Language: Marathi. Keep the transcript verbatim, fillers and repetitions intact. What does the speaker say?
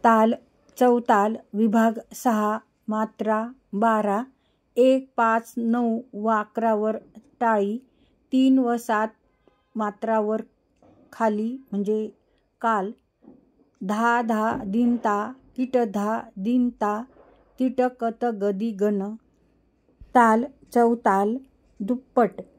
ताल चौताल विभाग सहा मात्रा बारा एक पाच नऊ व अकरावर टाळी तीन व सात मात्रावर खाली म्हणजे काल दहा दहा दिनता किट दहा दिनता तिट कत गदी गण ताल चौताल दुप्पट